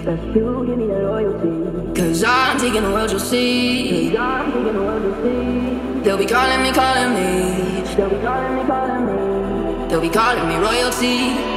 That's you, give me that loyalty. Cause I'm taking the world, you'll see. Cause I'm taking the world, you'll see. They'll be calling me, calling me. They'll be calling me, calling me. They'll be calling me royalty.